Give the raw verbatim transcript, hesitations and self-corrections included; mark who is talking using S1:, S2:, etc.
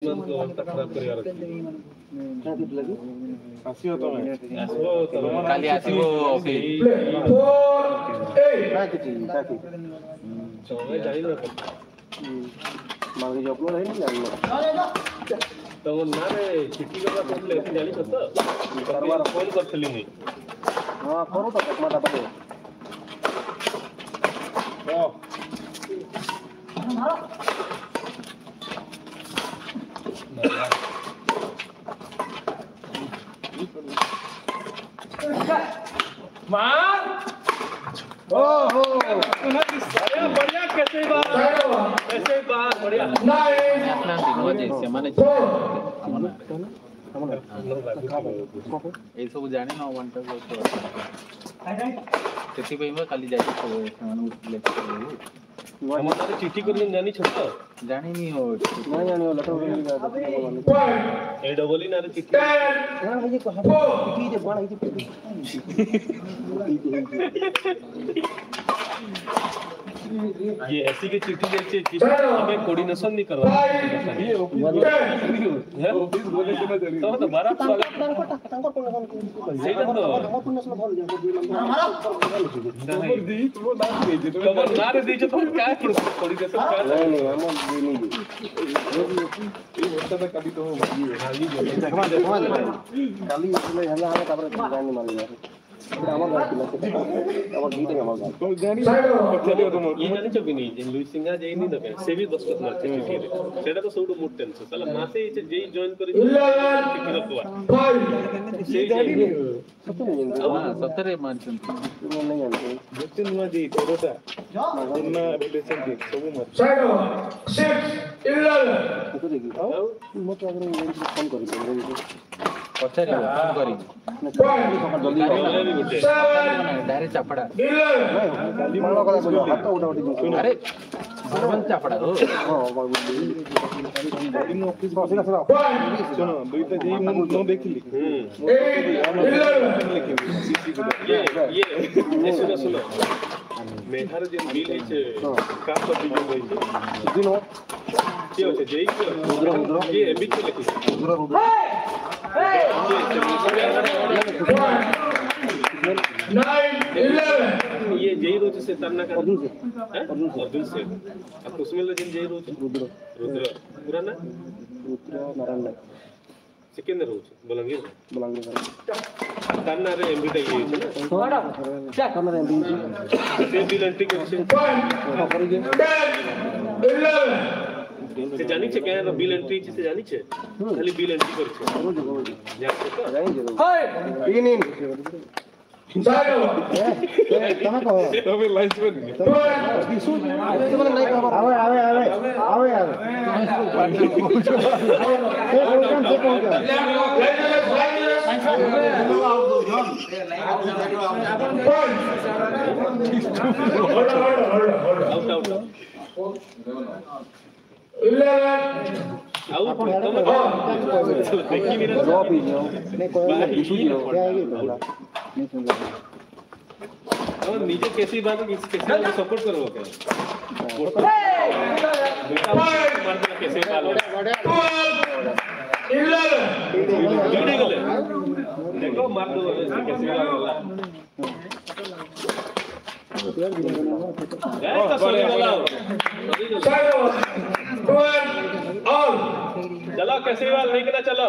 S1: दुश्मन को अवस्था खराब करियार
S2: आसियो तमे
S1: आसबो तमे
S3: काली आसीबो ऑफिस
S1: चौवे जाई न
S2: मांगे जॉब लो नहीं जानी
S1: तो ना रे चिट्ठी का तो ले जानी छ त करवार फोन करथली नहीं
S2: हां करो तो माता बटे ओ
S1: मार
S2: ओहो
S1: बढ़िया बढ़िया कैसे बात कैसे बात बढ़िया
S3: अपना दिनो जे से माने ए सब जाने न वन टक केति पे में खाली जाई सब माने उठले
S1: हम तो चिट्ठी करले जानी छ त
S3: जानी नहीं हो
S2: नहीं जानी हो लटो
S1: ए डबल ना रे चिट्ठी
S2: हां भाई को चिट्ठी दे बड़ा
S1: ये ऐसी की चिट्ठी जैसे हमें कोऑर्डिनेशन नहीं करवा ये ऑफिस बोले कि मैं तो तो बारा साल सही तो नंबर दी तो ना दे दे तो ना दे तो क्या कोऑर्डिनेशन कर
S2: नहीं नहीं हम ये नहीं
S1: ये होता है कभी तो हाली
S2: देखवा देखवा काली इसले हला हला तापर जानी मारी यार আমার গাছ ছিল আমার গীতে আমার গাছ
S1: तो जानी ये जानी छ बिनी जे लुई सिंगा जेई नहीं दबे से भी बस करना चिट्ठी रे सेटा तो सबटु मोट टेंशन साला मासे जे जेई जॉइन करी चिट्ठी रखवा से जानी
S2: सत्य नहीं
S3: हां सत्तरे मानसन
S2: नहीं जानते
S1: जति नुवा जे तेरोटा जन्ना रिलेशन जे सब मत
S2: साइड सिक्स इलेवन तो देखी मत अगर फोन करी
S3: पछारे फोन करी
S2: जल्दी
S3: डायरेक्ट चापड़ा
S2: नहीं मानो कला बोलो हाथ उठा उठी
S3: अरे भगवान चापड़ा हो
S2: हां इन ऑफिस बस ना सुनो दुईटा जेई मु न देखली
S1: ये ये ये सुनो सुनो मेहर जे बिल है का पर बिल होई
S2: दिनो
S1: के होते जेई रुद्र रुद्र ये एमबी के लिखी
S2: रुद्र रुद्र नाइन इलेवन
S1: ये जेई रोज से तरना का अर्जुन से अर्जुन से अब उसमें ले जेई रोज
S2: रुद्र
S1: रुद्र पूरा ना
S2: रुद्र नारायण
S1: सेकंड रोज बलंगीर
S2: बलंगीर
S1: तरना रे एमबी टा ये
S2: बड़ा क्या करना है एमबी
S1: से बिल एंट्री के से
S2: इलेवन
S1: से जानी छे क्या बिल एंट्री से जानी छे खाली बिल एंट्री कर छे जा छे तो
S2: हाय इन इन साइड तमे कहो
S1: तबे लाइफ में
S2: दिसु तुम्हारे नहीं कहो आवे आवे आवे आवे आवे से कौन से कौन
S1: आउट आउट
S2: इलेवन
S1: आउट देखी मेरा
S2: ड्रॉप ही नहीं कोई दिसु जी क्या है ये नहीं सुन रहा
S1: और नीचे कैसी बात है कैसे को सपोर्ट करो क्या मार कैसे डालो
S2: इलेवन
S1: देखो मार दो कैसे डालो चलो कैसे वाल नहीं करना चलो